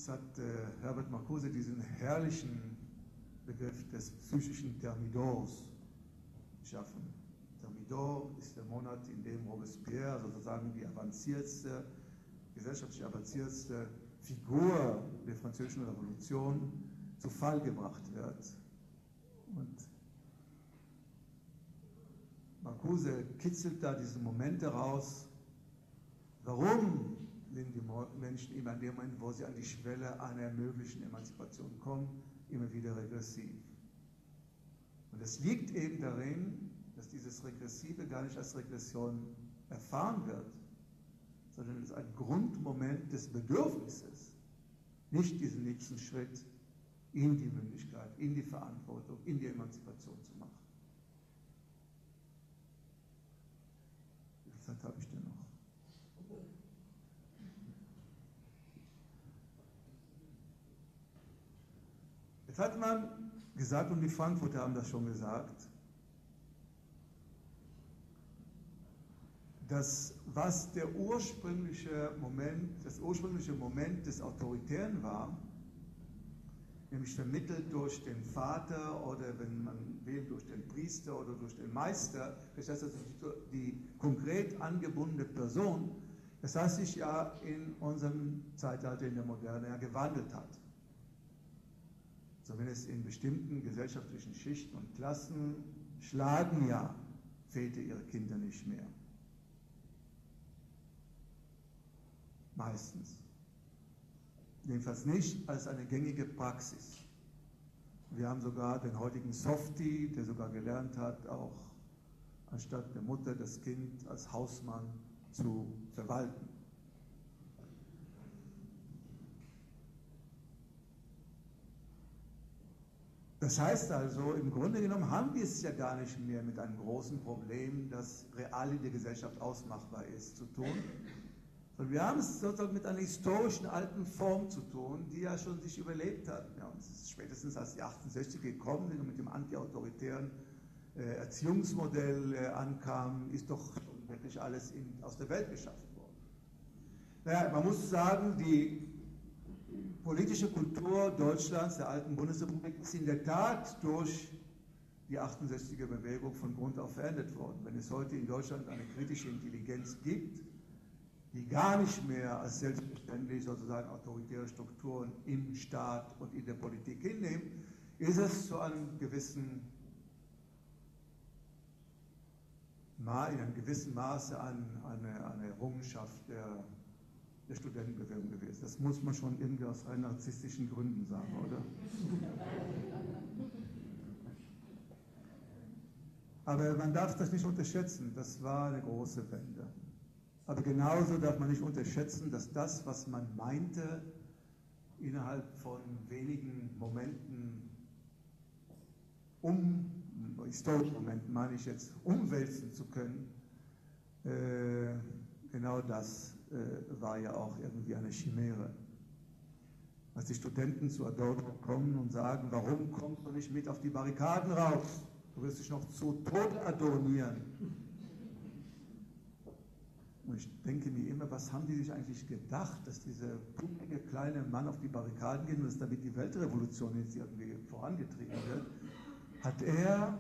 Es hat Herbert Marcuse diesen herrlichen Begriff des psychischen Thermidors geschaffen. Thermidor ist der Monat, in dem Robespierre sozusagen die avanciertste, gesellschaftlich avanciertste Figur der französischen Revolution zu Fall gebracht wird. Und Marcuse kitzelt da diese Momente raus. Warum sind die Menschen immer in dem Moment, wo sie an die Schwelle einer möglichen Emanzipation kommen, immer wieder regressiv? Und es liegt eben darin, dass dieses Regressive gar nicht als Regression erfahren wird, sondern es ein Grundmoment des Bedürfnisses, nicht diesen nächsten Schritt in die Mündigkeit, in die Verantwortung, in die Emanzipation zu machen. Wie viel Zeit habe ich denn noch? Jetzt hat man gesagt, und die Frankfurter haben das schon gesagt, dass was der ursprüngliche Moment, das ursprüngliche Moment des Autoritären war, nämlich vermittelt durch den Vater oder, wenn man will, durch den Priester oder durch den Meister, das heißt also die konkret angebundene Person, das heißt sich ja in unserem Zeitalter in der Moderne ja gewandelt hat. Zumindest in bestimmten gesellschaftlichen Schichten und Klassen schlagen ja Väter ihre Kinder nicht mehr. Meistens. Jedenfalls nicht als eine gängige Praxis. Wir haben sogar den heutigen Softie, der sogar gelernt hat, auch anstatt der Mutter das Kind als Hausmann zu verwalten. Das heißt also, im Grunde genommen haben wir es ja gar nicht mehr mit einem großen Problem, das real in der Gesellschaft ausmachbar ist, zu tun. Sondern wir haben es sozusagen mit einer historischen alten Form zu tun, die ja schon sich überlebt hat. Ja, und es ist spätestens als die 68er gekommen sind und mit dem antiautoritären Erziehungsmodell ankamen, ist doch wirklich alles aus der Welt geschafft worden. Naja, man muss sagen, die politische Kultur Deutschlands, der alten Bundesrepublik, ist in der Tat durch die 68er Bewegung von Grund auf verändert worden. Wenn es heute in Deutschland eine kritische Intelligenz gibt, die gar nicht mehr als selbstverständlich sozusagen autoritäre Strukturen im Staat und in der Politik hinnehmen, ist es zu einem gewissen in einem gewissen Maße eine Errungenschaft der Studentenbewegung gewesen. Das muss man schon irgendwie aus rein narzisstischen Gründen sagen, oder? Aber man darf das nicht unterschätzen, das war eine große Wende. Aber genauso darf man nicht unterschätzen, dass das, was man meinte, innerhalb von wenigen Momenten, historischen Momenten meine ich jetzt, umwälzen zu können, genau das war ja auch irgendwie eine Chimäre. Als die Studenten zu Adorno kommen und sagen, warum kommst du nicht mit auf die Barrikaden raus? Du wirst dich noch zu Tode adornieren. Und ich denke mir immer, was haben die sich eigentlich gedacht, dass dieser pumpige kleine Mann auf die Barrikaden geht und dass damit die Weltrevolution jetzt irgendwie vorangetrieben wird, hat er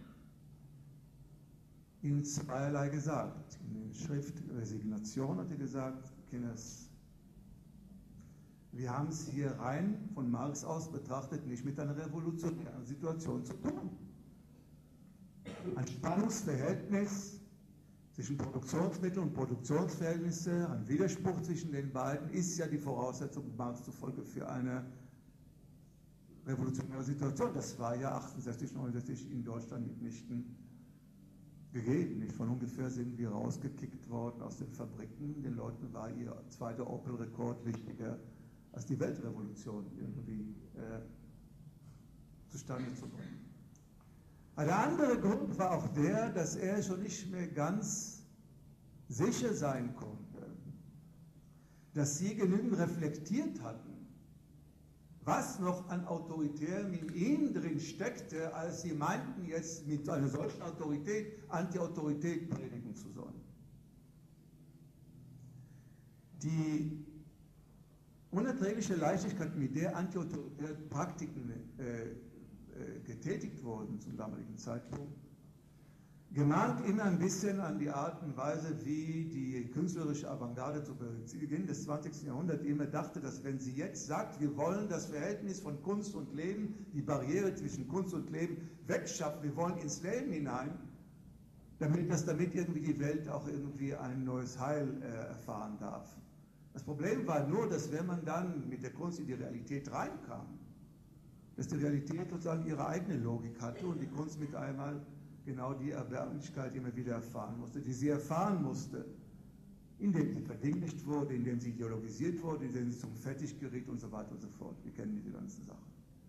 ihnen zweierlei gesagt. In der Schrift Resignation hat er gesagt, Kinders, wir haben es hier rein von Marx aus betrachtet nicht mit einer revolutionären Situation zu tun. Ein Spannungsverhältnis zwischen Produktionsmitteln und Produktionsverhältnisse, ein Widerspruch zwischen den beiden, ist ja die Voraussetzung Marx zufolge für eine revolutionäre Situation. Das war ja 68, 69 in Deutschland mitnichten gegeben. Nicht von ungefähr sind wir rausgekickt worden aus den Fabriken. Den Leuten war ihr zweiter Opel-Rekord wichtiger als die Weltrevolution irgendwie zustande zu bringen. Ein anderer Grund war auch der, dass er schon nicht mehr ganz sicher sein konnte, dass sie genügend reflektiert hatten, was noch an Autoritärem in ihnen drin steckte, als sie meinten, jetzt mit einer solchen Autorität Anti-Autorität predigen zu sollen. Die unerträgliche Leichtigkeit, mit der antiautoritäre Praktiken getätigt wurden zum damaligen Zeitpunkt, gemahnt immer ein bisschen an die Art und Weise, wie die künstlerische Avantgarde zu Beginn des 20. Jahrhunderts immer dachte, dass wenn sie jetzt sagt, wir wollen das Verhältnis von Kunst und Leben, die Barriere zwischen Kunst und Leben wegschaffen, wir wollen ins Leben hinein, damit irgendwie die Welt auch irgendwie ein neues Heil erfahren darf. Das Problem war nur, dass wenn man dann mit der Kunst in die Realität reinkam, dass die Realität sozusagen ihre eigene Logik hatte und die Kunst mit einmal genau die Erbärmlichkeit immer wieder erfahren musste, die sie erfahren musste, indem sie verdinglicht wurde, indem sie ideologisiert wurde, indem sie zum Fetisch geriet und so weiter und so fort. Wir kennen diese ganzen Sachen.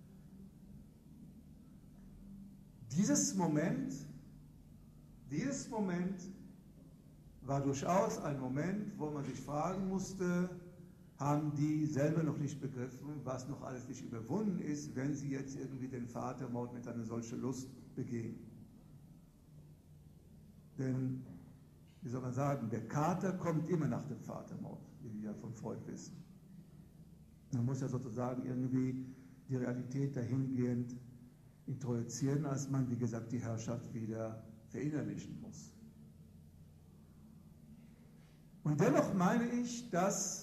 Dieses Moment war durchaus ein Moment, wo man sich fragen musste, haben die selber noch nicht begriffen, was noch alles nicht überwunden ist, wenn sie jetzt irgendwie den Vatermord mit einer solchen Lust begehen. Denn, wie soll man sagen, der Kater kommt immer nach dem Vatermord, wie wir ja von Freud wissen. Man muss ja sozusagen irgendwie die Realität dahingehend introduzieren, als man, wie gesagt, die Herrschaft wieder verinnerlichen muss. Und dennoch meine ich, dass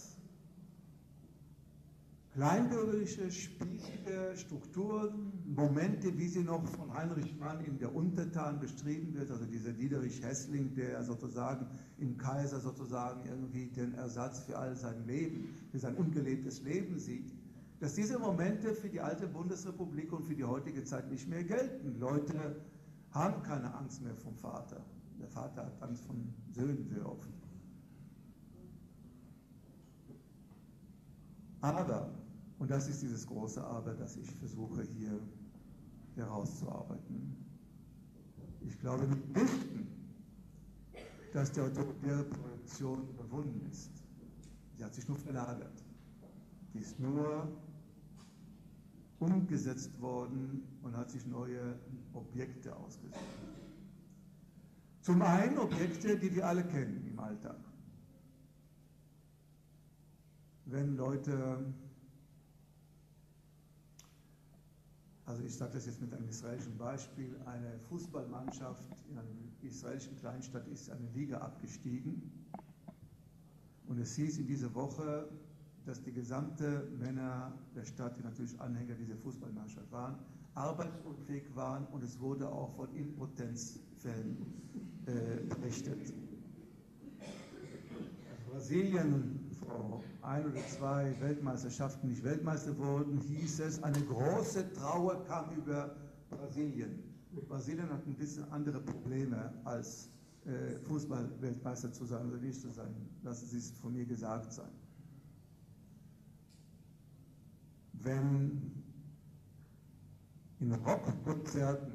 kleinbürgerliche, spießige Strukturen, Momente, wie sie noch von Heinrich Mann in der Untertan beschrieben wird, also dieser Diederich Hässling, der sozusagen im Kaiser sozusagen irgendwie den Ersatz für all sein Leben, für sein ungelebtes Leben sieht, dass diese Momente für die alte Bundesrepublik und für die heutige Zeit nicht mehr gelten. Leute haben keine Angst mehr vom Vater. Der Vater hat Angst von Söhnen sehr oft. Aber, und das ist dieses große Aber, das ich versuche hier herauszuarbeiten, ich glaube mitnichten, dass die autoritäre Produktion überwunden ist. Sie hat sich nur verlagert. Die ist nur umgesetzt worden und hat sich neue Objekte ausgesucht. Zum einen Objekte, die wir alle kennen im Alltag. Wenn Leute, also ich sage das jetzt mit einem israelischen Beispiel, eine Fußballmannschaft in einer israelischen Kleinstadt ist eine Liga abgestiegen und es hieß in dieser Woche, dass die gesamte Männer der Stadt, die natürlich Anhänger dieser Fußballmannschaft waren, arbeitsunfähig waren und es wurde auch von Impotenzfällen berichtet. Brasilien vor 1 oder 2 Weltmeisterschaften nicht Weltmeister wurden, hieß es, eine große Trauer kam über Brasilien. Brasilien hat ein bisschen andere Probleme als Fußball-Weltmeister zu sein oder nicht zu sein. Lassen Sie es von mir gesagt sein. Wenn in Rockkonzerten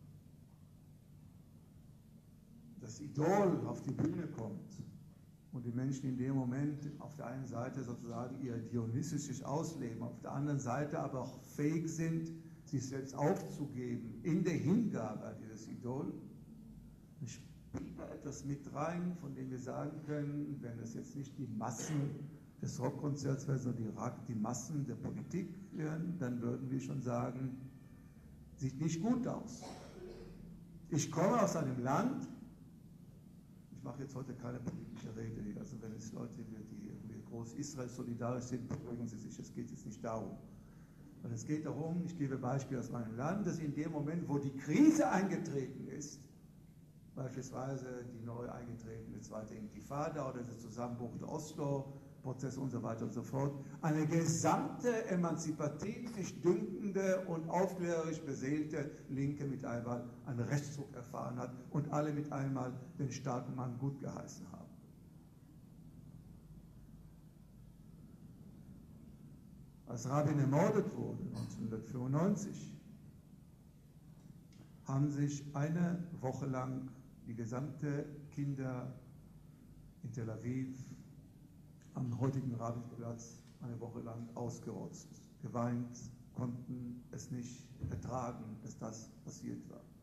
das Idol auf die Bühne kommt und die Menschen in dem Moment auf der einen Seite sozusagen ihr dionysisches Ausleben, auf der anderen Seite aber auch fähig sind, sich selbst aufzugeben in der Hingabe an dieses Idol, dann spielt da etwas mit rein, von dem wir sagen können, wenn es jetzt nicht die Massen des Rockkonzerts wären, sondern die Massen der Politik wären, dann würden wir schon sagen, sieht nicht gut aus. Ich komme aus einem Land, ich mache jetzt heute keine politische Rede hier, also wenn es Leute gibt, die irgendwie groß Israel solidarisch sind, beruhigen Sie sich, es geht jetzt nicht darum. Weil es geht darum, ich gebe Beispiele aus meinem Land, dass in dem Moment, wo die Krise eingetreten ist, beispielsweise die neu eingetretene zweite Intifada oder der Zusammenbruch der Oslo-Prozesse und so weiter und so fort, eine gesamte emanzipativ sich dünkende und aufklärerisch beseelte Linke mit einmal einen Rechtsruck erfahren hat und alle mit einmal den starken Mann gut geheißen haben. Als Rabin ermordet wurde, 1995, haben sich eine Woche lang die gesamte Kinder in Tel Aviv am heutigen Rabinplatz eine Woche lang ausgerotzt, geweint, konnten es nicht ertragen, dass das passiert war.